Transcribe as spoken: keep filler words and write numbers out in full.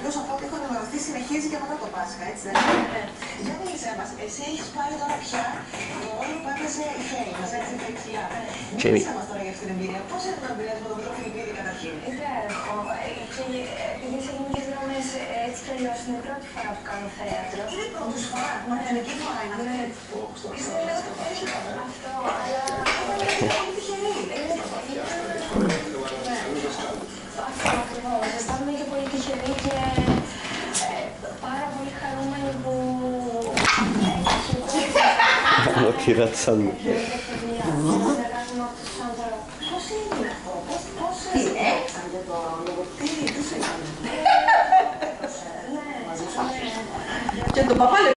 οποίος από ό,τι έχω ενημερωθεί συνεχίζει και μετά το Πάσχα, έτσι δεν είναι? Για μίλησέ μας, εσύ έχεις πάρει τώρα πια το ρόλο που έπαιζε η Φέη μας, έτσι δεξιά. Μίλησέ μας τώρα για αυτή την εμπειρία. Πώς είναι το εμπειρία με τον Πέτρο Φιλιππίδη καταρχήν? Υπέροχο. Και επειδή σε γενικές γραμμές έτσι κι αλλιώς είναι η πρώτη φορά που κάνω θέατρο. Είναι η πρώτη σου φορά, μηχανική φορά είναι αυτή. Αυτό, αλλά... Είναι τυχερή. Αυτό ακριβώς. Αισθάνομαι και πολύ τυχερή και πάρα πολύ χαρούμενη που Μου τη ρώτησαν. συνεργάζομαι με αυτούς τους ανθρώπους. Πώς είναι αυτό, πώς έξανε το λόγο, τι τους έκανε? Ναι, Και τον παπά